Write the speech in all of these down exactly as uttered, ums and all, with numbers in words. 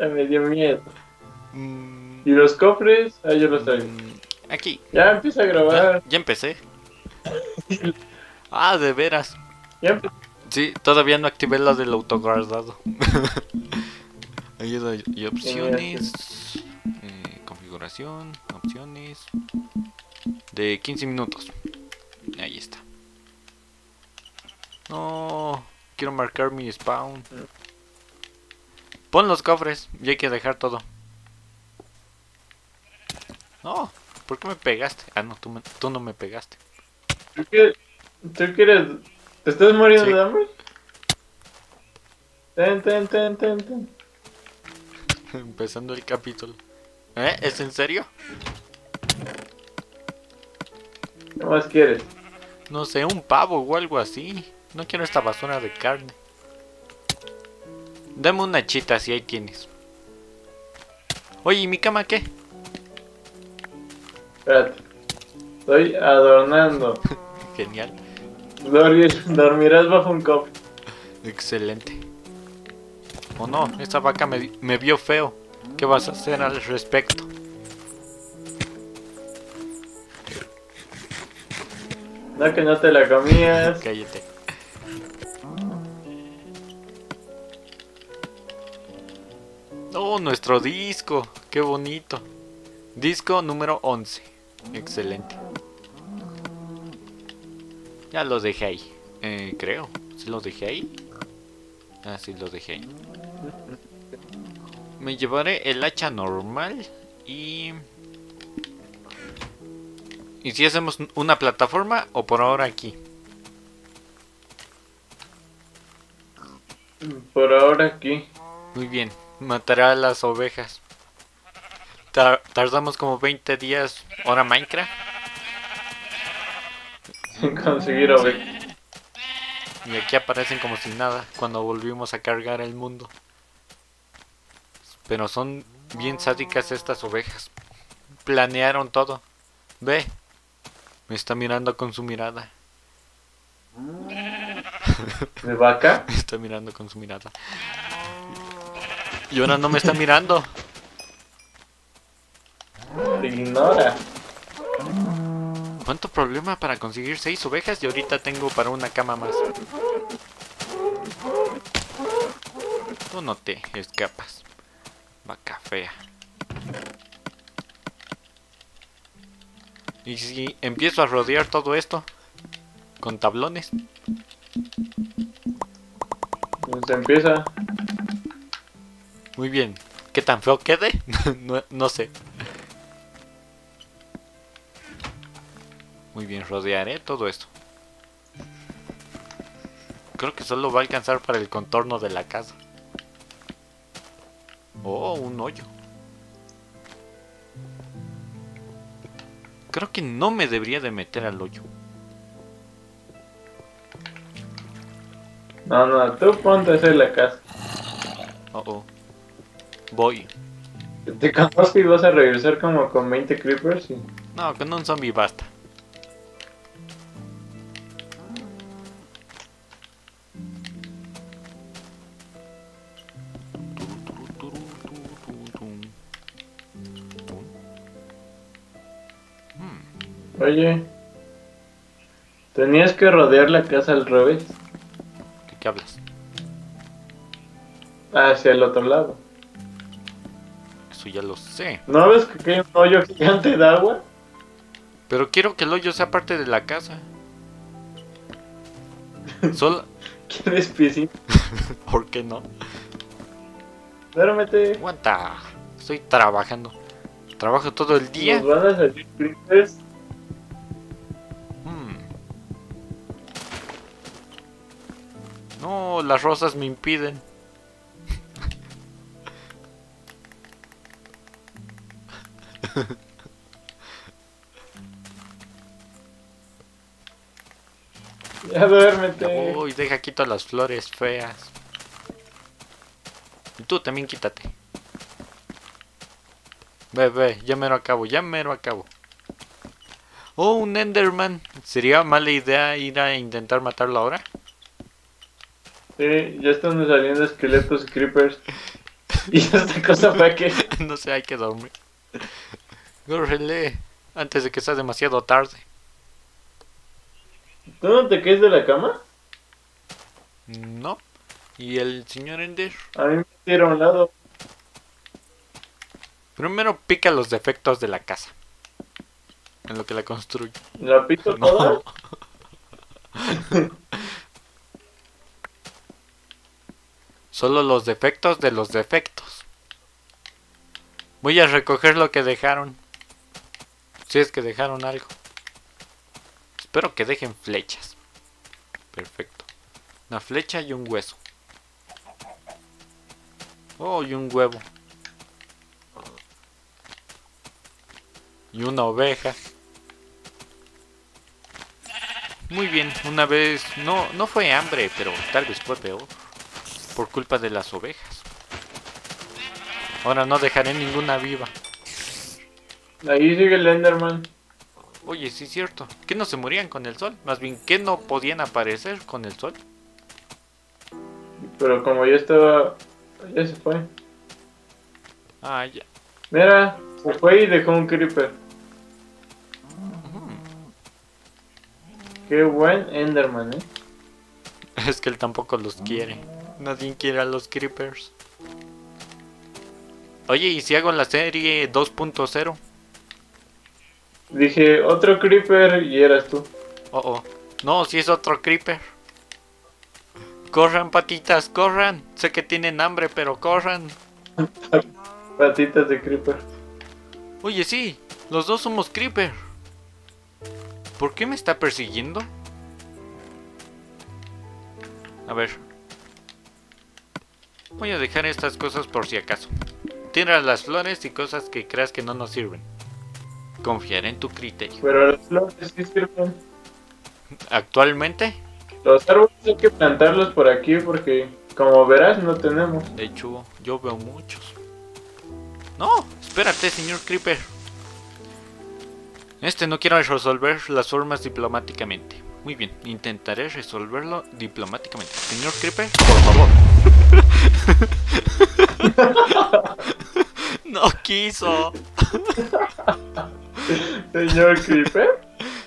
Ay, me dio miedo. Mm, ¿Y los cofres? Ah, yo los traigo. mm, aquí. Ya empieza a Ah, grabar. ya empecé. Ah, de veras. Ya empe- Sí, todavía no activé la del autoguardado. Ayuda y opciones. Eh, configuración, opciones. De quince minutos. Ahí está. No, quiero marcar mi spawn. Pon los cofres, ya hay que dejar todo. No, ¿por qué me pegaste? Ah, no, tú, me- tú no me pegaste. ¿Tú quieres? ¿Tú quieres? ¿Te estás muriendo Sí. de hambre? Ten, ten, ten, ten, ten. Empezando el capítulo. ¿Eh? ¿Es en serio? ¿Qué más quieres? No sé, un pavo o algo así. No quiero esta basura de carne. Dame una chita si ahí tienes. Oye, ¿y mi cama qué? Espérate. Estoy adornando. Genial. Dormir- dormirás bajo un cofre. Excelente. Oh no, esa vaca me, me vio feo. ¿Qué vas a hacer al respecto? No que no te la comías. Cállate. Oh, nuestro disco. Qué bonito. Disco número once. Excelente. Ya lo dejé ahí. Eh, creo. ¿Sí lo dejé ahí? Ah, sí lo dejé ahí. Me llevaré el hacha normal y... ¿Y si hacemos una plataforma o por ahora aquí? Por ahora aquí. Muy bien, mataré a las ovejas. Tar- tardamos como veinte días, hora Minecraft. Sin conseguir ovejas. Y aquí aparecen como si nada cuando volvimos a cargar el mundo. Pero son bien sádicas estas ovejas. Planearon todo. Ve, me está mirando con su mirada. ¿De vaca? Me está mirando con su mirada. Y ahora no me está mirando. Te ignora. ¿Cuánto problema para conseguir seis ovejas? Y ahorita tengo para una cama más. Tú no te escapas. Vaca fea. ¿Y si empiezo a rodear todo esto? Con tablones. Pues empieza. Muy bien. ¿Qué tan feo quede? no, no sé. Muy bien, rodearé todo esto. Creo que solo va a alcanzar para el contorno de la casa. Oh, un hoyo. Creo que no me debería de meter al hoyo. No, no, tú ponte a hacer la casa. Oh, oh. Voy. Te conozco y vas a regresar como con veinte creepers y... No, con un zombie basta. Oye, tenías que rodear la casa al revés, ¿De qué hablas? hacia el otro lado. Eso ya lo sé. ¿No ves que aquí hay un hoyo gigante de agua? Pero quiero que el hoyo sea parte de la casa. Solo... ¿Quieres piscina? ¿Por qué no? Duérmete. Aguanta. Estoy trabajando. Trabajo todo el día. Nos van a salir creepers. Hmm. No, las rosas me impiden. Ya duérmete. Uy, deja quito las flores feas. Y tú también quítate. Ve, ve, ya mero acabo, ya mero acabo. Oh, un Enderman. ¿Sería mala idea ir a intentar matarlo ahora? Sí, ya están saliendo esqueletos y creepers. ¿Y esta cosa fue que? No sé, hay que dormir. Córrele, antes de que sea demasiado tarde. ¿Tú no te caes de la cama? No. ¿Y el señor Ender? A mí me tira a un lado. Primero pica los defectos de la casa. En lo que la construye. ¿La pico toda? No. Solo los defectos de los defectos. Voy a recoger lo que dejaron. Si es que dejaron algo. Espero que dejen flechas. Perfecto. Una flecha y un hueso. Oh, y un huevo. Y una oveja. Muy bien, una vez... No, no fue hambre, pero tal vez fue peor. Por culpa de las ovejas. Ahora no dejaré ninguna viva. Ahí sigue el Enderman. Oye, sí es cierto. ¿Qué no se morían con el sol? Más bien, ¿qué no podían aparecer con el sol? Pero como ya estaba... Ya se fue. Ah, ya. Mira, se fue y dejó un creeper. Qué buen Enderman, eh. Es que él tampoco los quiere. Nadie quiere a los creepers. Oye, ¿y si hago la serie dos punto cero? Dije, otro creeper y eras tú. Oh, oh. No, si es otro creeper. Corran, patitas, corran. Sé que tienen hambre, pero corran. Patitas de creeper. Oye, sí, los dos somos creeper. ¿Por qué me está persiguiendo? A ver. Voy a dejar estas cosas por si acaso. Tira las flores y cosas que creas que no nos sirven. Confiaré en tu criterio. Pero las flores sí sirven. Actualmente, Los árboles hay que plantarlos por aquí porque, como verás, no tenemos. de hecho, yo veo muchos. No, espérate, señor Creeper. Este no quiero resolver las formas diplomáticamente. Muy bien, intentaré resolverlo diplomáticamente. Señor Creeper, por favor. No quiso. Señor Creeper.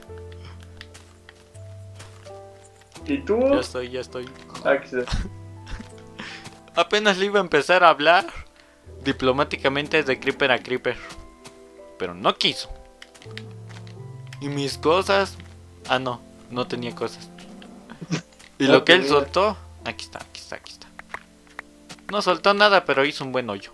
¿Y tú? Ya estoy, ya estoy. Aquí está. Apenas le iba a empezar a hablar diplomáticamente de Creeper a Creeper. Pero no quiso. Y mis cosas... Ah, no, no tenía cosas. Y No lo que él tenía. soltó... Aquí está, aquí está, aquí está. No soltó nada, pero hizo un buen hoyo.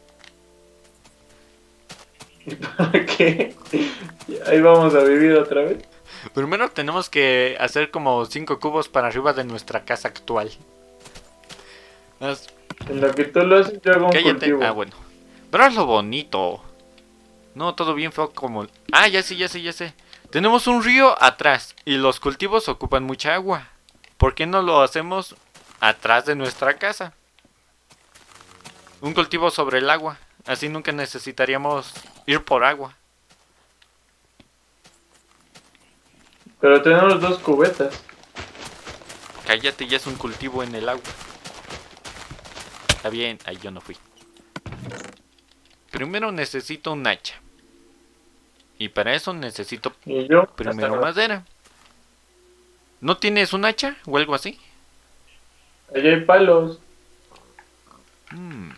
¿Y para qué? Ahí vamos a vivir otra vez. Primero tenemos que hacer como cinco cubos para arriba de nuestra casa actual. Haz- En lo que tú lo haces, yo hago un Cállate. cultivo. Ah, bueno. Pero es lo bonito. No, todo bien feo como... Ah, ya sé, ya sé, ya sé. Tenemos un río atrás y los cultivos ocupan mucha agua. ¿Por qué no lo hacemos atrás de nuestra casa? Un cultivo sobre el agua. Así nunca necesitaríamos ir por agua. Pero tenemos dos cubetas. Cállate, ya es un cultivo en el agua. Está bien, ahí yo no fui. Primero necesito un hacha. Y para eso necesito Y yo. primero hasta- madera. ¿No tienes un hacha o algo así? Allá hay palos. Hmm.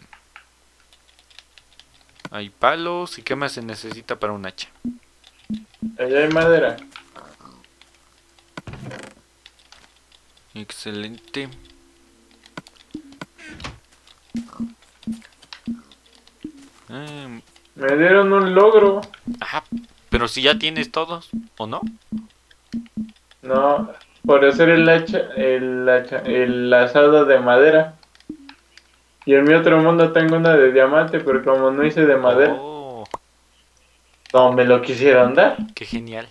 Hay palos. ¿Y qué más se necesita para un hacha? Allá hay madera. Excelente. Em, Me dieron un logro. ajá, pero si ya tienes todos, ¿o no? No, por hacer el hacha, el hacha, el asado de madera. Y en mi otro mundo tengo una de diamante, pero como no hice de madera, Oh, no me lo quisieron dar. qué genial.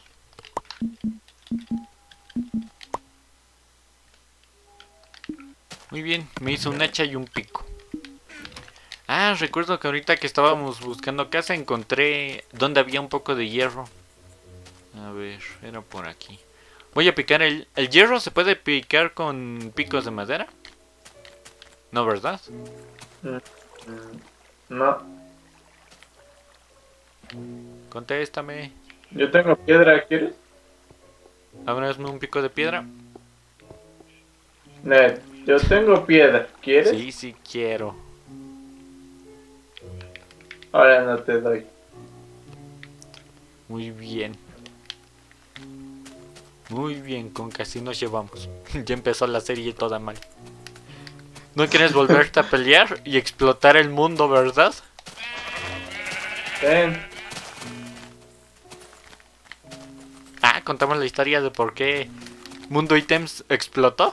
Muy bien, me hizo un hacha y un pico. Ah, recuerdo que ahorita que estábamos buscando casa encontré donde había un poco de hierro. A ver, era por aquí. Voy a picar el... ¿El hierro se puede picar con picos de madera? No, ¿verdad? Mm, no, Contéstame. yo tengo piedra, ¿quieres? Ahora hazme un pico de piedra. Ned, yo tengo piedra, ¿quieres? Sí, sí quiero. Ahora no te doy. Muy bien. Muy bien, con que así nos llevamos. Ya empezó la serie toda mal. ¿No quieres volverte a pelear y explotar el mundo, verdad? Ven. Ah, contamos la historia de por qué Mundo Items explotó.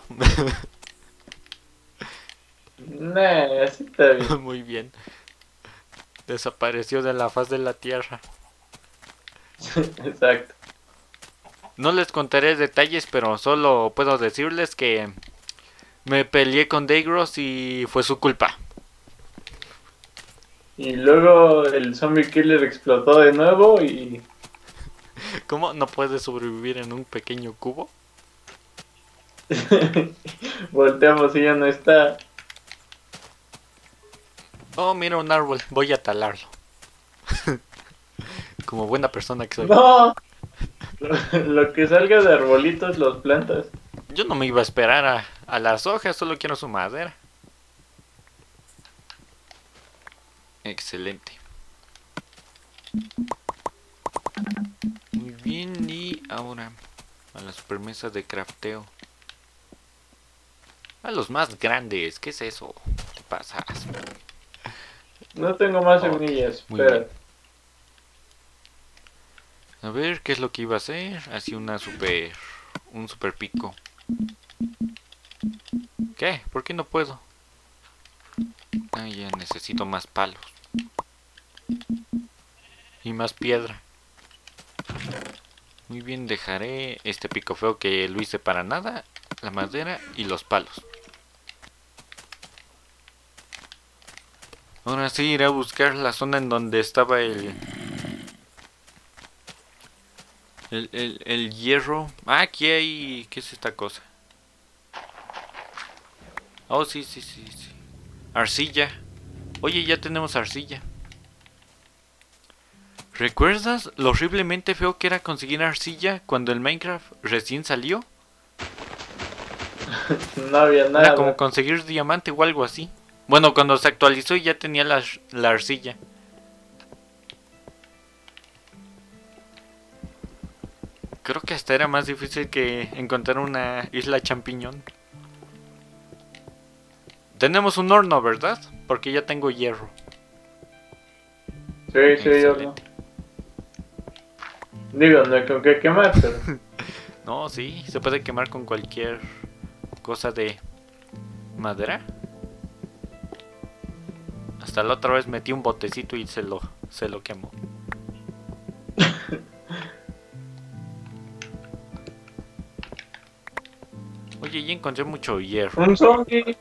Nah, así está bien. Muy bien. Desapareció de la faz de la tierra. Exacto. No les contaré detalles, pero solo puedo decirles que me peleé con Dagros y fue su culpa. Y luego el zombie killer explotó de nuevo y... ¿Cómo no puedes sobrevivir en un pequeño cubo? volteamos y ya no está. Oh, mira un árbol, voy a talarlo. Como buena persona que soy. ¡No! Lo, lo que salga de arbolitos los plantas. Yo no me iba a esperar a, a las hojas, solo quiero su madera. Excelente. Muy bien, y ahora a la supermesa de crafteo. A los más grandes, ¿qué es eso? ¿Qué pasa? No tengo más Ok, semillas, muy espera. bien. A ver, ¿qué es lo que iba a hacer? Así una super... un super pico. ¿Qué? ¿Por qué no puedo? Ah, ya necesito más palos. Y más piedra. Muy bien, dejaré este pico feo que lo hice para nada, la madera y los palos. Ahora sí iré a buscar la zona en donde estaba el... El, el, el hierro. Ah, aquí hay... ¿Qué es esta cosa? Oh, sí, sí, sí, sí. Arcilla. Oye, ya tenemos arcilla. ¿Recuerdas lo horriblemente feo que era conseguir arcilla cuando el Minecraft recién salió? No había nada. Era como conseguir diamante o algo así. Bueno, cuando se actualizó ya tenía la, la arcilla. Creo que hasta era más difícil que encontrar una isla champiñón. Tenemos un horno, ¿verdad? Porque ya tengo hierro. Sí, sí, yo no. Digo, no hay con qué quemar, pero... No, sí, se puede quemar con cualquier cosa de madera. Hasta la otra vez metí un botecito y se lo, se lo quemó. Oye, ya encontré mucho hierro. Un zombie.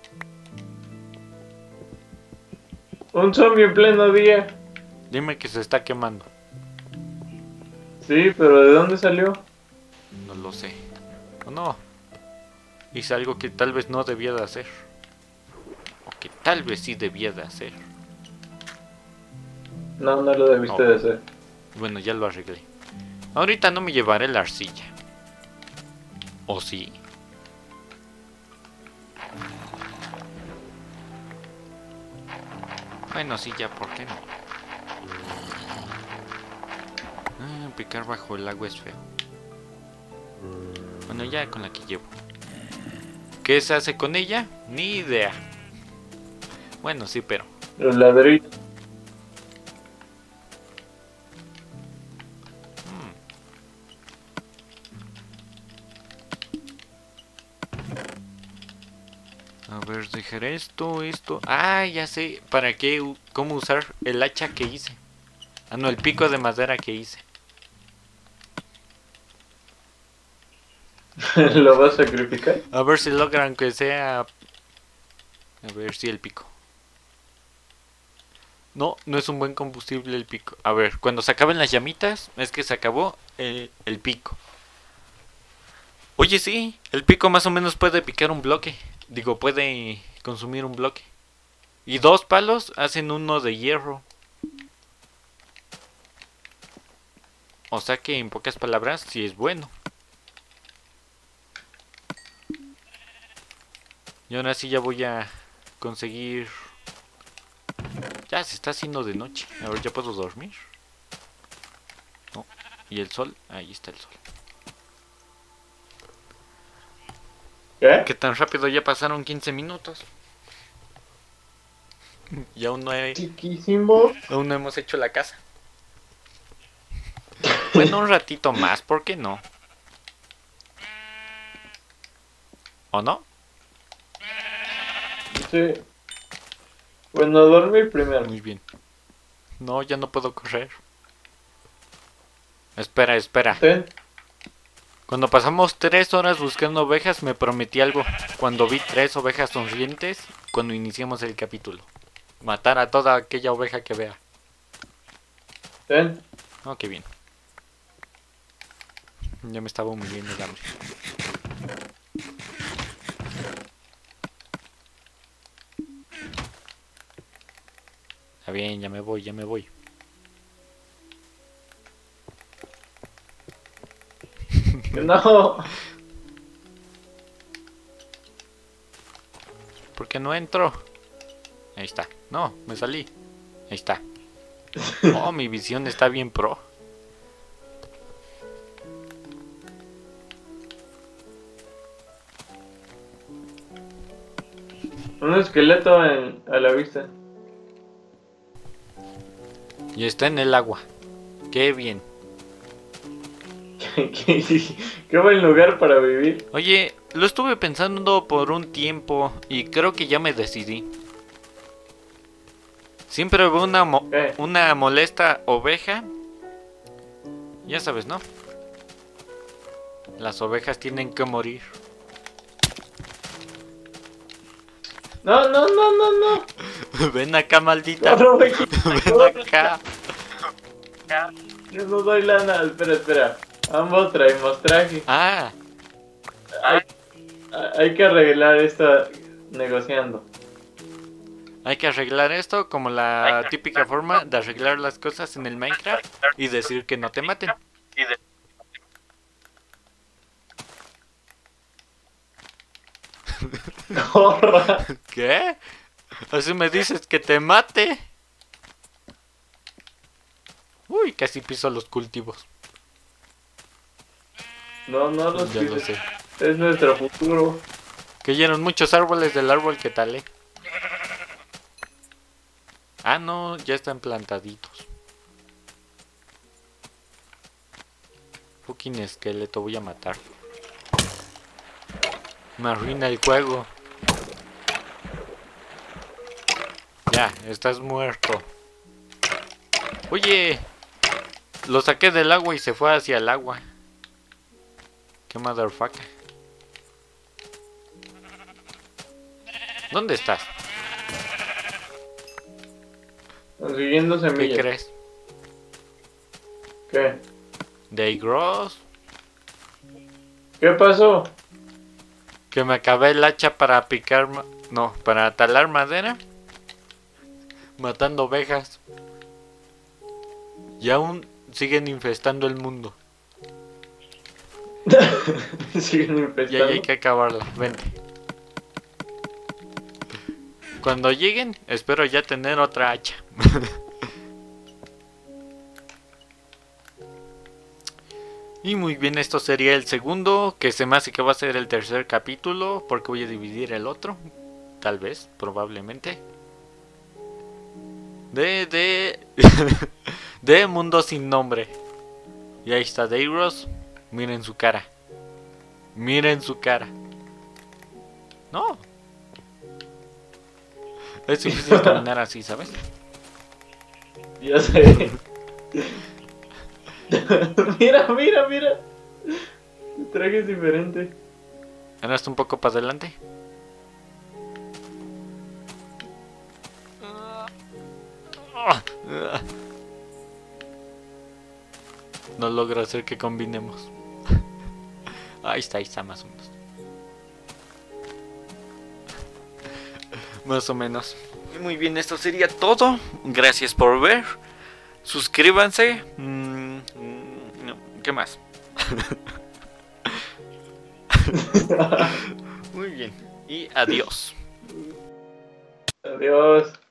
Un zombie en pleno día. Dime que se está quemando. Sí, pero ¿de dónde salió? No lo sé. O no. Hice algo que tal vez no debía de hacer. O que tal vez sí debía de hacer. No, no lo debiste No. de hacer. Bueno, ya lo arreglé. Ahorita no me llevaré la arcilla. ¿O sí? Bueno, sí, ya, ¿por qué no? Ah, picar bajo el agua es feo. Bueno, ya con la que llevo. ¿Qué se hace con ella? Ni idea. Bueno, sí, pero... Los ladrillos. A ver, dejaré esto, esto... Ah, ya sé para qué, u- cómo usar el hacha que hice. Ah, no, el pico de madera que hice. ¿Lo vas a sacrificar? A ver si logran que sea... A ver si el pico. No, no es un buen combustible el pico. A ver, cuando se acaben las llamitas, es que se acabó el, el pico. Oye, sí, el pico más o menos puede picar un bloque. Digo, puede consumir un bloque. Y dos palos hacen uno de hierro. O sea que en pocas palabras sí es bueno. Y ahora sí ya voy a conseguir... Ya se está haciendo de noche. A ver, ya puedo dormir. No. ¿Y el sol? Ahí está el sol. ¿Qué? ¿Qué tan rápido ya pasaron quince minutos? Y aún no, he, Chiquísimo. aún no hemos hecho la casa. Bueno, un ratito más, ¿por qué no? ¿O no? Sí. Bueno, dormir primero. Muy bien. No, ya no puedo correr. Espera, espera. Ten. Cuando pasamos tres horas buscando ovejas, me prometí algo. Cuando vi tres ovejas sonrientes, cuando iniciamos el capítulo. Matar a toda aquella oveja que vea. Ten. Oh, qué bien. Ya me estaba muriendo de hambre. Está bien, ya me voy, ya me voy. No. ¿Por qué no entro? Ahí está. No, me salí. Ahí está. Oh, mi visión está bien pro. Un esqueleto en, a la vista. Y está en el agua. Qué bien. qué, qué buen lugar para vivir. Oye, lo estuve pensando por un tiempo y creo que ya me decidí. Siempre veo una, mo ¿Qué? una molesta oveja. Ya sabes, ¿no? Las ovejas tienen que morir. No, no, no, no, no. Ven acá, maldita. No, no me Ven acá. Yo no doy lana. Espera, espera. Ambos traemos traje. Ah, Hay, hay que arreglar esto negociando. hay que arreglar esto como la típica forma de arreglar las cosas en el Minecraft y decir que no te maten. Corra. ¿Qué? Así me dices que te mate. Uy, casi piso los cultivos. No, no los Ya lo pises. sé. Es nuestro futuro. Cayeron muchos árboles del árbol que talé. Ah, no, ya están plantaditos. Fucking esqueleto, voy a matar. Me arruina el juego. Ya, estás muerto. Oye, lo saqué del agua y se fue hacia el agua. Qué motherfucker. ¿Dónde estás? Consiguiendo ¿Qué semillas. crees? ¿Qué? Day Gross. ¿Qué pasó? Que me acabé el hacha para picar... ma- No, para talar madera. Matando ovejas. Y aún siguen infestando el mundo. Siguen Y ahí infestando. hay que acabarla. Vente. Cuando lleguen, espero ya tener otra hacha. Y muy bien, esto sería el segundo, que se me hace que va a ser el tercer capítulo, porque voy a dividir el otro. Tal vez, probablemente. De, de... de Mundo Sin Nombre. Y ahí está Dayros. Miren su cara. Miren su cara. No. Es difícil caminar así, ¿sabes? Ya sé. Mira, mira, mira. Tu traje es diferente. Ahora está un poco para adelante. No logro hacer que combinemos. Ahí está, ahí está más o menos. Más o menos. Muy bien, esto sería todo. Gracias por ver. Suscríbanse. Mm, mm, no, ¿qué más? Muy bien. Y adiós. Adiós.